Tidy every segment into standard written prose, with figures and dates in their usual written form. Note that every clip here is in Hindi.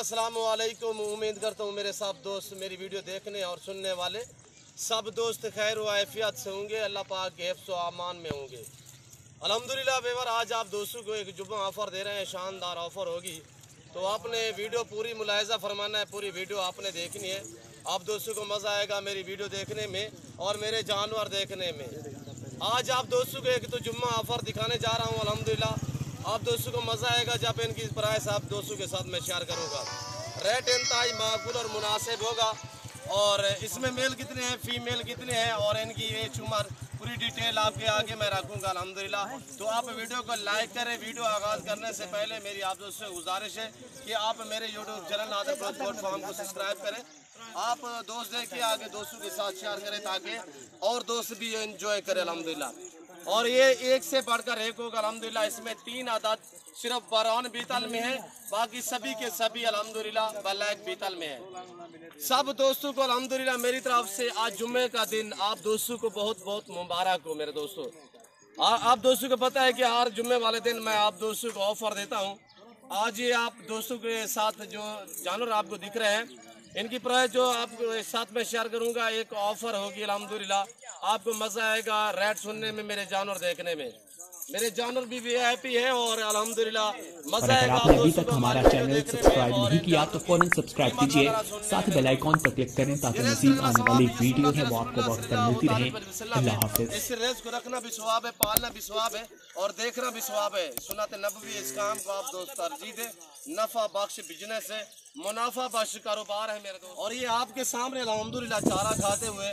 अस्सलाम वालेकुम। उम्मीद करता हूँ मेरे सब दोस्त मेरी वीडियो देखने और सुनने वाले सब दोस्त खैर व आफियत से होंगे, अल्लाह पाक के हिफ्ज़ व अमान में होंगे। अल्हम्दुलिल्लाह बेवर आज आप दोस्तों को एक जुम्मा ऑफ़र दे रहे हैं, शानदार ऑफ़र होगी, तो आपने वीडियो पूरी मुलाहिज़ा फरमाना है, पूरी वीडियो आपने देखनी है। आप दोस्तों को मज़ा आएगा मेरी वीडियो देखने में और मेरे जानवर देखने में। आज आप दोस्तों को एक तो जुम्मा ऑफ़र दिखाने जा रहा हूँ। अल्हम्दुलिल्लाह आप दोस्तों को मज़ा आएगा जब इनकी प्राइस आप दोस्तों के साथ मैं शेयर करूँगा। रेट इंतहाई माकूल और मुनासिब होगा और इसमें मेल कितने हैं, फीमेल कितने हैं और इनकी एज उम्र पूरी डिटेल आपके आगे मैं रखूँगा अल्हम्दुलिल्लाह। तो आप वीडियो को लाइक करें। वीडियो आगाज़ करने से पहले मेरी आप दोस्तों से गुजारिश है कि आप मेरे YouTube channel Nadir Baloch goat farm को सब्सक्राइब करें। आप दोस्त देखिए, आगे दोस्तों के साथ शेयर करें ताकि और दोस्त भी एंजॉय करें अल्हम्दुलिल्लाह। और ये एक से बढ़कर एक होगा अल्हम्दुलिल्लाह। इसमें 3 आदत सिर्फ बरौन बीतल में है, बाकी सभी के सभी अल्हम्दुलिल्लाह ब्लैक बीतल में है। सब दोस्तों को अल्हम्दुलिल्लाह मेरी तरफ से आज जुम्मे का दिन आप दोस्तों को बहुत बहुत मुबारक हो। मेरे दोस्तों आप दोस्तों को पता है कि हर जुम्मे वाले दिन मैं आप दोस्तों को ऑफर देता हूँ। आज ये आप दोस्तों के साथ जो जानवर आपको दिख रहे हैं इनकी प्राइस जो आपको एक साथ में शेयर करूंगा, एक ऑफर होगी अल्हम्दुलिल्लाह। आपको मजा आएगा रेट सुनने में, मेरे जानवर देखने में। मेरे जानवर भी वीआईपी है और अल्हम्दुलिल्लाह मजा आएगा। अगर आपने अभी तक हमारा चैनल सब्सक्राइब नहीं किया तो फौरन सब्सक्राइब कीजिए, साथ ही बेल आइकॉन पर क्लिक करें ताकि मज़ीद आने वाली वीडियो है वो आपको वक्त पर मिलती रहे। अल्लाह हाफिज़। इस रेस को रखना भी सवाब है, पालना भी सवाब है और देखना भी सवाब है। सुन्नत नबवी इस काम को आप दोस्त तरजीह दें। नफा बख्श बिजनेस है, मुनाफा बख्श कारोबार है मेरे दोस्त। और ये आपके सामने अल्हम्दुलिल्लाह चारा खाते हुए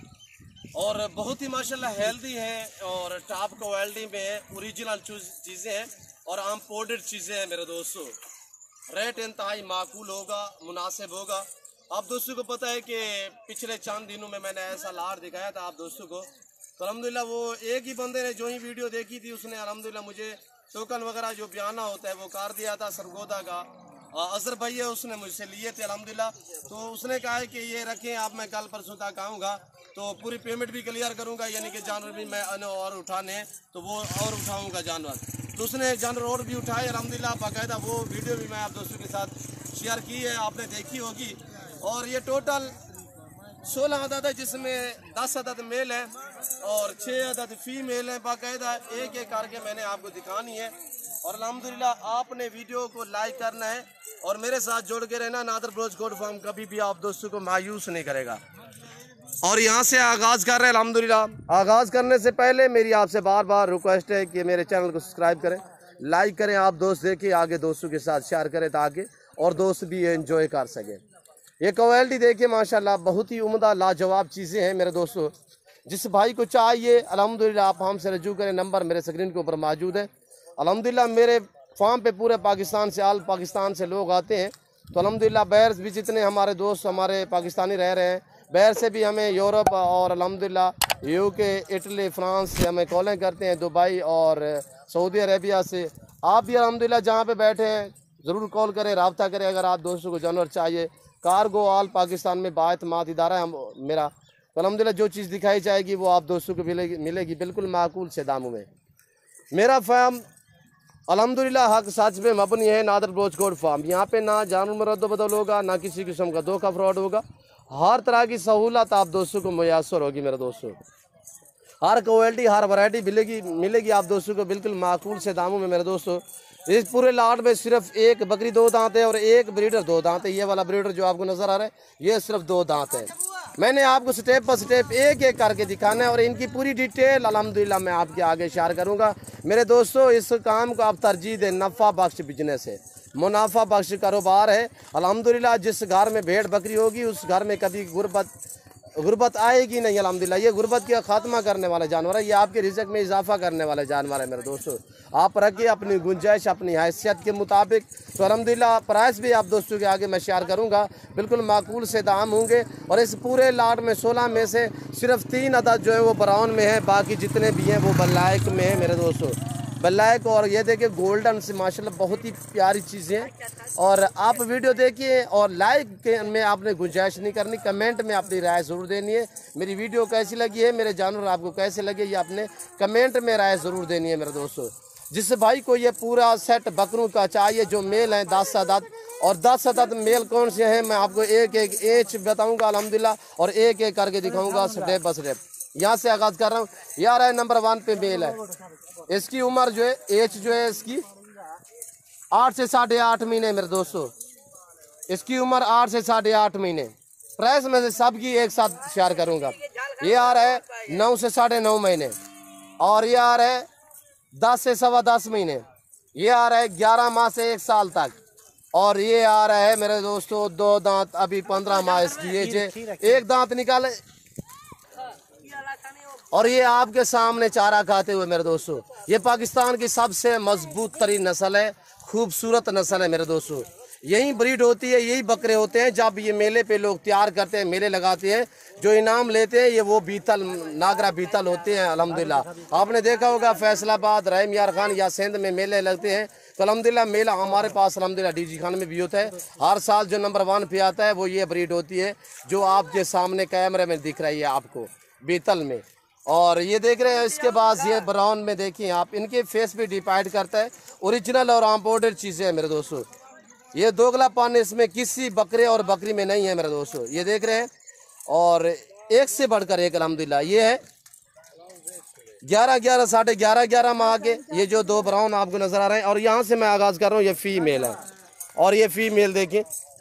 और बहुत ही माशाल्लाह हेल्दी है और टॉप क्वालिटी में है, ओरिजिनल चीज़ें हैं और इम्पोर्टेड चीज़ें हैं मेरे दोस्तों। रेट इंतहाई माकूल होगा, मुनासिब होगा। आप दोस्तों को पता है कि पिछले चंद दिनों में मैंने ऐसा लार दिखाया था आप दोस्तों को, तो अल्हम्दुलिल्लाह वो एक ही बंदे ने जो ही वीडियो देखी थी उसने अल्हम्दुलिल्लाह मुझे टोकन वगैरह जो बयाना होता है वो कर दिया था। सरगोदा का अजहर भाई है, उसने मुझसे लिए थे अल्हम्दुलिल्लाह। तो उसने कहा है कि ये रखें आप, मैं कल परसों तक आऊँगा तो पूरी पेमेंट भी क्लियर करूँगा, यानी कि जानवर भी मैं और उठाने हैं तो वो और उठाऊँगा जानवर। तो उसने जानवर और भी उठाए अल्हम्दुलिल्लाह बाकायदा। वो वीडियो भी मैं आप दोस्तों के साथ शेयर की है, आपने देखी होगी। और ये टोटल 16 अदद है जिसमें 10 अदद मेल है और 6 अदद फीमेल है। बाकायदा एक एक करके मैंने आपको दिखानी है और अल्हम्दुलिल्लाह आपने वीडियो को लाइक करना है और मेरे साथ जोड़ के रहना। नादिर ब्लॉग गोट फार्म कभी भी आप दोस्तों को मायूस नहीं करेगा। और यहाँ से आगाज़ कर रहे हैं अल्हम्दुलिल्लाह। आगाज़ करने से पहले मेरी आपसे बार बार रिक्वेस्ट है कि मेरे चैनल को सब्सक्राइब करें, लाइक करें। आप दोस्त देखिए, आगे दोस्तों के साथ शेयर करें ताकि और दोस्त भी एंजॉय कर सकें। ये क्वालिटी देखिए माशाल्लाह, बहुत ही उम्दा लाजवाब चीज़ें हैं मेरे दोस्तों। जिस भाई को चाहिए अल्हम्दुलिल्लाह आप हमसे रजू करें, नंबर मेरे स्क्रीन के ऊपर मौजूद है। अल्हम्दुलिल्लाह मेरे फार्म पे पूरे पाकिस्तान से आल पाकिस्तान से लोग आते हैं, तो अल्हम्दुलिल्लाह बाहर भी जितने हमारे दोस्त हमारे पाकिस्तानी रह रहे हैं, बाहर से भी हमें यूरोप और अल्हम्दुलिल्लाह यूके, इटली, फ्रांस से हमें कॉलें करते हैं, दुबई और सऊदी अरेबिया से। आप भी अल्हम्दुलिल्लाह जहाँ पे बैठे हैं ज़रूर कॉल करें, रब्ता करें अगर आप दोस्तों को जानवर चाहिए। कार्गो आल पाकिस्तान में बाएतमाद इदारा है मेरा, तो अल्हम्दुलिल्लाह जो चीज़ दिखाई जाएगी वो आप दोस्तों को मिलेगी बिल्कुल माकूल से दामों में। मेरा फार्म अल्हम्दुलिल्लाह हक सच में मबनी है, नादिर ब्लॉग गोट फार्म। यहाँ पे ना जानवर रद्द बदल होगा, ना किसी किस्म का धोखा फ्रॉड होगा। हर तरह की सहूलत आप दोस्तों को मुयस्सर होगी मेरे दोस्तों। हर क्वालिटी हर वैरायटी मिलेगी आप दोस्तों को बिल्कुल माकूल से दामों में मेरे दोस्तों। इस पूरे लाट में सिर्फ एक बकरी 2 दांत है और एक ब्रीडर 2 दांत है। ये वाला ब्रीडर जो आपको नज़र आ रहा है ये सिर्फ 2 दांत है। मैंने आपको स्टेप बाय स्टेप एक एक करके दिखाना है और इनकी पूरी डिटेल अल्हम्दुलिल्लाह मैं आपके आगे शेयर करूंगा मेरे दोस्तों। इस काम को आप तरजीह दें, नफ़ा बख्श बिजनेस है, मुनाफा बख्श कारोबार है अल्हम्दुलिल्लाह। जिस घर में भेड़ बकरी होगी उस घर में कभी गुर्बत आएगी नहीं अल्हम्दुलिल्लाह। ये गुर्बत का खात्मा करने वाला जानवर है, ये आपके रिज़्क़ में इजाफा करने वाला जानवर है मेरे दोस्तों। आप रखिए अपनी गुंजाइश अपनी हैसियत के मुताबिक, तो अल्हम्दुलिल्लाह प्राइस भी आप दोस्तों के आगे मैं शेयर करूंगा, बिल्कुल माकूल से दाम होंगे। और इस पूरे लाट में 16 में से सिर्फ 3 अदद जो है वो ब्राउन में है, बाकी जितने भी हैं वो ब्लैक में है मेरे दोस्तों, ब्लैक। और ये देखिए गोल्डन से माशाल्लाह बहुत ही प्यारी चीज़ें हैं। और आप वीडियो देखिए और लाइक में आपने गुंजाइश नहीं करनी, कमेंट में अपनी राय ज़रूर देनी है। मेरी वीडियो कैसी लगी है, मेरे जानवर आपको कैसे लगे, ये आपने कमेंट में राय ज़रूर देनी है मेरे दोस्तों। जिस भाई को ये पूरा सेट बकरों का चाहिए जो मेल हैं 10 अदद और 10 अदद मेल कौन से हैं मैं आपको एक एक एज बताऊंगा अल्हम्दुलिल्लाह, और एक एक करके दिखाऊंगा स्टेप बाय स्टेप। यहाँ से आगाज कर रहा हूँ। यार है नंबर 1 पे मेल है, इसकी उम्र जो है एज जो है इसकी 8 से 8.5 महीने मेरे दोस्तों, इसकी उम्र 8 से 8.5 महीने। प्राइस में से सबकी एक साथ शेयर करूंगा। ये आ रहा है 9 से 9.5 महीने, और ये आ रहा है 10 से 10.25 महीने, ये आ रहा है 11 माह से 1 साल तक, और ये आ रहा है मेरे दोस्तों 2 दांत, अभी 15 माह इसकी एज है, 1 दांत निकाले, और ये आपके सामने चारा खाते हुए मेरे दोस्तों। ये पाकिस्तान की सबसे मजबूत तरीन नस्ल है, खूबसूरत नस्ल है मेरे दोस्तों। यही ब्रीड होती है, यही बकरे होते हैं जब ये मेले पे लोग तैयार करते हैं, मेले लगाते हैं, जो इनाम लेते हैं ये वो बीतल, नागरा बीतल होते हैं अल्हम्दुलिल्लाह। आपने देखा होगा फैसलाबाद, रहीम यार खान या सिंध में मेले लगते हैं, तो अल्हम्दुलिल्लाह मेला हमारे पास अल्हम्दुलिल्लाह डीजी खान में भी होता है। हर साल जो नंबर 1 पे आता है वो ये ब्रीड होती है जो आपके सामने कैमरे में दिख रही है आपको बीतल में। और ये देख रहे हैं, इसके बाद ये ब्राउन में देखिए आप, इनके फेस भी डिपेंड करता है, ओरिजिनल और इम्पोर्टेड चीज़ें हैं मेरे दोस्तों। ये दोगलापन इसमें किसी बकरे और बकरी में नहीं है मेरे दोस्तों, ये देख रहे हैं। और एक से बढ़कर एक अल्हम्दुलिल्लाह ये है 11 साढ़े 11 माह के, ये जो 2 ब्राउन आपको नजर आ रहे हैं। और यहाँ से मैं आगाज कर रहा हूँ, ये फीमेल है, और ये फीमेल देखिए,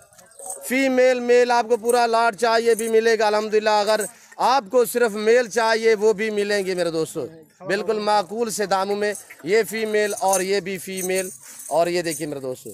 फीमेल मेल आपको पूरा लाट चाहिए भी मिलेगा अल्हम्दुलिल्लाह। अगर आपको सिर्फ मेल चाहिए वो भी मिलेंगे मेरे दोस्तों, बिल्कुल माकूल से दामों में। ये फीमेल और ये भी फीमेल, और ये देखिए मेरे दोस्तों,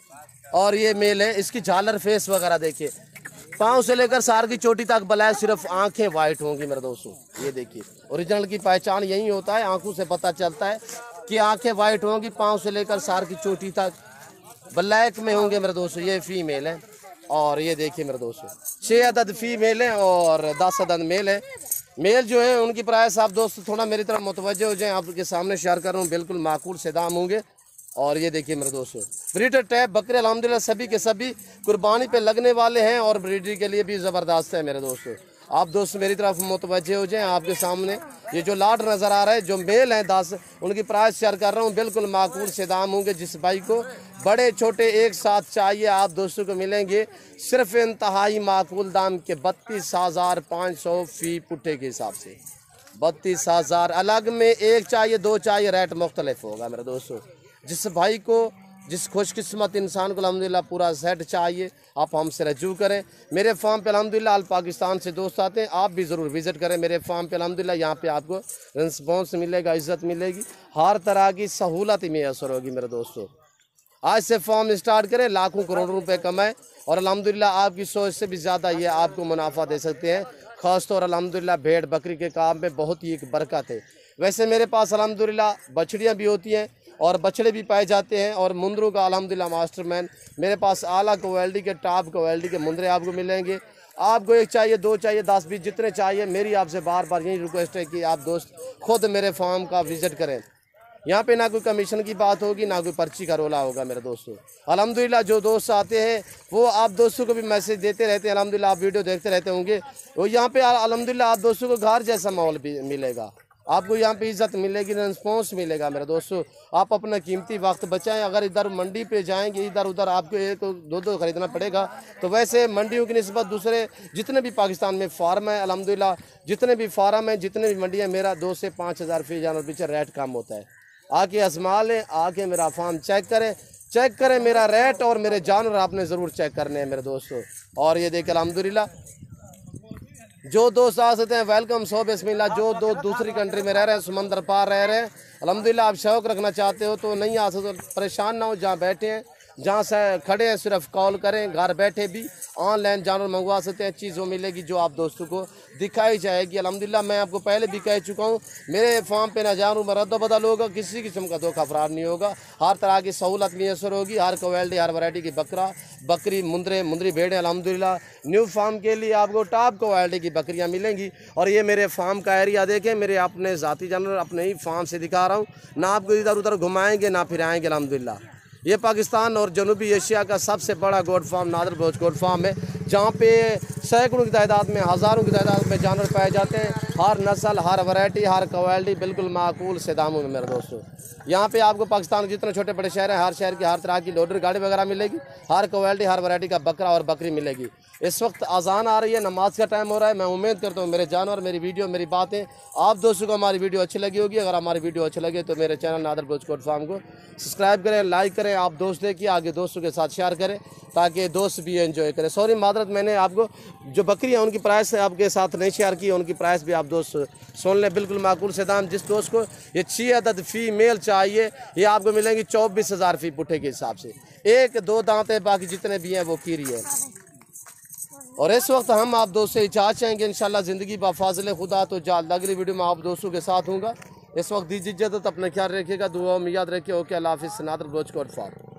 और ये मेल है। इसकी झालर फेस वगैरह देखिए, पाँव से लेकर सार की चोटी तक ब्लैक, सिर्फ आंखें वाइट होंगी मेरे दोस्तों। ये देखिए ओरिजिनल की पहचान यही होता है, आंखों से पता चलता है कि आंखें वाइट होंगी, पाँव से लेकर सार की चोटी तक ब्लैक में होंगे मेरे दोस्तों। ये फीमेल है, और ये देखिए मेरे दोस्तों 6 अदद फीमेल है और 10 अदद मेल है। मेल जो है उनकी प्राइस आप दोस्तों थोड़ा मेरी तरफ मुतवज्जो हो जाएं, आपके सामने शेयर कर रहा हूँ, बिल्कुल माकूल से दाम होंगे। और ये देखिए मेरे दोस्तों ब्रीडर टैप बकरे अल्हम्दुलिल्लाह सभी के सभी कुर्बानी पे लगने वाले हैं, और ब्रीडर के लिए भी ज़बरदस्त है मेरे दोस्तों। आप दोस्त मेरी तरफ मुतवज्जे हो जाएं, आपके सामने ये जो लाट नज़र आ रहा है, जो मेल हैं 10, उनकी प्राइस शेयर कर रहा हूँ, बिल्कुल माकूल से दाम होंगे। जिस भाई को बड़े छोटे एक साथ चाहिए आप दोस्तों को मिलेंगे सिर्फ इंतहाई माकूल दाम के 32,500 फी पुट्ठे के हिसाब से। 32,000 अलग में एक चाहिए 2 चाहिए, रेट मुख्तलिफ होगा मेरे दोस्तों। जिस भाई को, जिस खुशकिस्मत इंसान को अल्हम्दुलिल्लाह पूरा सेट चाहिए, आप हमसे रजू करें। मेरे फार्म पे अल्हम्दुलिल्लाह पाकिस्तान से दोस्त आते हैं, आप भी ज़रूर विज़िट करें मेरे फार्म पे अल्हम्दुलिल्लाह। यहाँ पे आपको रिस्पॉन्स मिलेगा, इज़्ज़त मिलेगी, हर तरह की सहूलत मैसर होगी मेरे दोस्तों। आज से फार्म स्टार्ट करें, लाखों करोड़ों रुपए कमाएं, और अल्हम्दुलिल्लाह आपकी सोच से भी ज़्यादा ये आपको मुनाफा दे सकते हैं। ख़ासतौर अल्हम्दुलिल्लाह भेड़ बकरी के काम में बहुत ही एक बरकत है। वैसे मेरे पास अल्हम्दुलिल्लाह बछड़ियाँ भी होती हैं और बछड़े भी पाए जाते हैं, और मुंदरों का अल्हम्दुलिल्लाह मास्टरमैन मेरे पास आला क्वालिटी के, टॉप क्वालिटी के मुंदरे आपको मिलेंगे। आपको एक चाहिए 2 चाहिए 10 20 जितने चाहिए, मेरी आपसे बार बार यही रिक्वेस्ट है कि आप दोस्त खुद मेरे फार्म का विज़िट करें। यहाँ पे ना कोई कमीशन की बात होगी, ना कोई पर्ची का रोला होगा मेरे दोस्तों। अल्हम्दुलिल्लाह जो दोस्त आते हैं वो आप दोस्तों को भी मैसेज देते रहते हैं, अल्हम्दुलिल्लाह आप वीडियो देखते रहते होंगे। वो यहाँ पे अल्हम्दुलिल्लाह आप दोस्तों को घर जैसा माहौल भी मिलेगा, आपको यहाँ पे इज़्ज़त मिलेगी, रिस्पॉन्स मिलेगा मेरे दोस्तों। आप अपना कीमती वक्त बचाएं। अगर इधर मंडी पे जाएंगे, इधर उधर आपको 1-2 खरीदना पड़ेगा, तो वैसे मंडियों की निस्बत दूसरे जितने भी पाकिस्तान में फार्म है अल्हम्दुलिल्लाह, जितने भी फार्म है, जितने भी मंडियाँ, मेरा 2 से 5,000 फी जानवर पीछे रेट कम होता है। आके आजमा लें, आके मेरा फार्म चेक करें मेरा रेट, और मेरे जानवर आपने ज़रूर चेक करने हैं मेरे दोस्तों। और ये देखिए अल्हम्दुलिल्लाह जो दोस्त आ सकते हैं वेलकम, सो बिस्मिल्लाह। जो दोस्त दूसरी कंट्री में रह रहे हैं, समंदर पार रह रहे हैं, अल्हम्दुलिल्लाह आप शौक़ रखना चाहते हो तो नहीं आ सकते, परेशान ना हो, जहाँ बैठे हैं, जहाँ से खड़े हैं, सिर्फ कॉल करें। घर बैठे भी ऑनलाइन जानवर मंगवा सकते हैं, चीज़ों मिलेगी जो आप दोस्तों को दिखाई जाएगी। अल्हम्दुलिल्लाह मैं आपको पहले भी कह चुका हूँ, मेरे फार्म पे ना जानवर में रद्द बदल होगा, किसी किस्म का धोखा फरार नहीं होगा, हर तरह की सहूलत मैसर होगी, हर क्वालिटी हर वैरायटी की बकरा बकरी मुंदरी भेड़ें अल्हम्दुलिल्लाह न्यू फार्म के लिए आपको टॉप क्वालिटी की बकरियां मिलेंगी। और ये मेरे फार्म का एरिया देखें, मेरे अपने ज़ाती जानवर अपने ही फार्म से दिखा रहा हूँ, ना आपको इधर उधर घुमाएंगे ना फिराएंगे अल्हम्दुलिल्लाह। ये पाकिस्तान और जनूबी एशिया का सबसे बड़ा goat farm Nadir Baloch goat farm है, जहाँ पे सैकड़ों की तादाद में, हज़ारों की तादाद में जानवर पाए जाते हैं, हर नस्ल, हर वैरायटी, हर क्वालिटी, बिल्कुल माकूल से दामों में मेरे दोस्तों। यहाँ पे आपको पाकिस्तान के जितने छोटे बड़े शहर हैं, हर शहर की हर तरह की लोडर गाड़ी वगैरह मिलेगी, हर क्वालिटी हर वैरायटी का बकरा और बकरी मिलेगी। इस वक्त अजान आ रही है, नमाज का टाइम हो रहा है। मैं उम्मीद करता हूँ मेरे जानवर, मेरी वीडियो, मेरी बातें आप दोस्तों को हमारी वीडियो अच्छी लगी होगी। अगर हमारी वीडियो अच्छी लगे तो मेरे channel Nadir Baloch goat farm को सब्सक्राइब करें, लाइक करें, आप दोस्त देखिए, आगे दोस्तों के साथ शेयर करें ताकि दोस्त भी एंजॉय करें। सॉरी मादरत, मैंने आपको जो बकरी है उनकी प्राइस आपके साथ नहीं शेयर की, उनकी प्राइस भी आप दोस्त सुन लें, बिल्कुल माकूल से दाम। जिस दोस्त को ये 6 अदद फीमेल चाहिए ये आपको मिलेंगी 24,000 फी पुट्ठे के हिसाब से। 1-2 दांत है, बाकी जितने भी हैं वो कीरी है। और इस वक्त हम आप दोस्त से इजाज़त चाहेंगे इंशाल्लाह ज़िंदगी बाफाज़िल खुदा तो जल्द अगली वीडियो में आप दोस्तों के साथ हूँगा। इस वक्त दीजिए इजाज़त, अपना ख्याल रखिएगा, दुआ में याद रखिए। ओके, अल्लाह हाफ़िज़। Nadir Baloch goat farm.